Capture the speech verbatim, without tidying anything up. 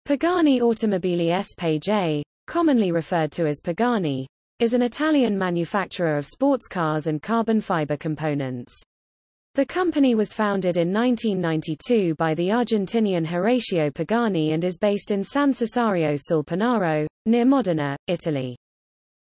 Pagani Automobili S P A, commonly referred to as Pagani, is an Italian manufacturer of sports cars and carbon fiber components. The company was founded in nineteen ninety-two by the Argentinian Horacio Pagani and is based in San Cesario sul Panaro, near Modena, Italy.